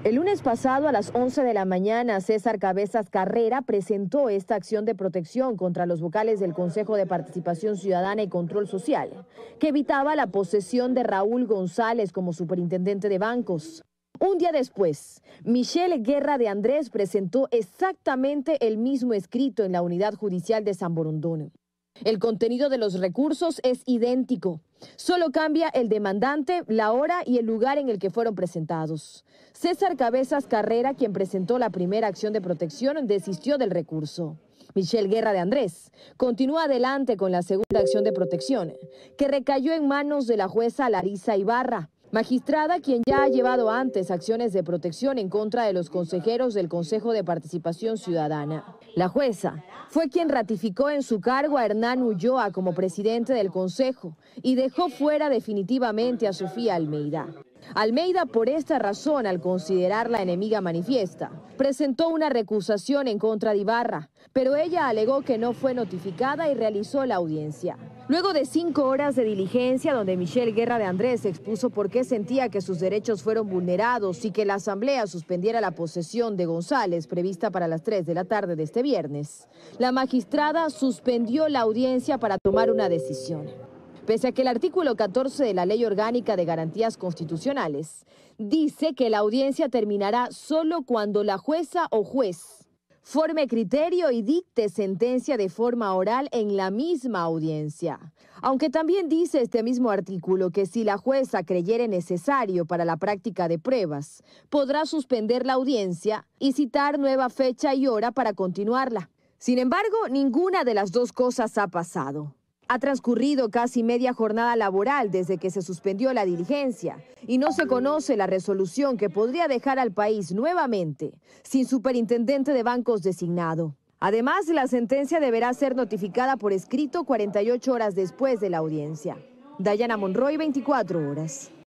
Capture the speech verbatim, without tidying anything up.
El lunes pasado a las once de la mañana, César Cabezas Carrera presentó esta acción de protección contra los vocales del Consejo de Participación Ciudadana y Control Social, que evitaba la posesión de Raúl González como superintendente de bancos. Un día después, Michelle Guerra de Andrés presentó exactamente el mismo escrito en la Unidad Judicial de San Borondón. El contenido de los recursos es idéntico. Solo cambia el demandante, la hora y el lugar en el que fueron presentados. César Cabezas Carrera, quien presentó la primera acción de protección, desistió del recurso. Michelle Guerra de Andrés continúa adelante con la segunda acción de protección, que recayó en manos de la jueza Larisa Ibarra, magistrada quien ya ha llevado antes acciones de protección en contra de los consejeros del Consejo de Participación Ciudadana. La jueza fue quien ratificó en su cargo a Hernán Ulloa como presidente del Consejo y dejó fuera definitivamente a Sofía Almeida. Almeida, por esta razón, al considerarla enemiga manifiesta, presentó una recusación en contra de Ibarra, pero ella alegó que no fue notificada y realizó la audiencia. Luego de cinco horas de diligencia, donde Michelle Guerra de Andrés expuso por qué sentía que sus derechos fueron vulnerados y que la Asamblea suspendiera la posesión de González, prevista para las tres de la tarde de este viernes, la magistrada suspendió la audiencia para tomar una decisión. Pese a que el artículo catorce de la Ley Orgánica de Garantías Constitucionales dice que la audiencia terminará solo cuando la jueza o juez forme criterio y dicte sentencia de forma oral en la misma audiencia. Aunque también dice este mismo artículo que si la jueza creyere necesario para la práctica de pruebas, podrá suspender la audiencia y citar nueva fecha y hora para continuarla. Sin embargo, ninguna de las dos cosas ha pasado. Ha transcurrido casi media jornada laboral desde que se suspendió la diligencia y no se conoce la resolución que podría dejar al país nuevamente sin superintendente de bancos designado. Además, la sentencia deberá ser notificada por escrito cuarenta y ocho horas después de la audiencia. Dayana Monroy, veinticuatro horas.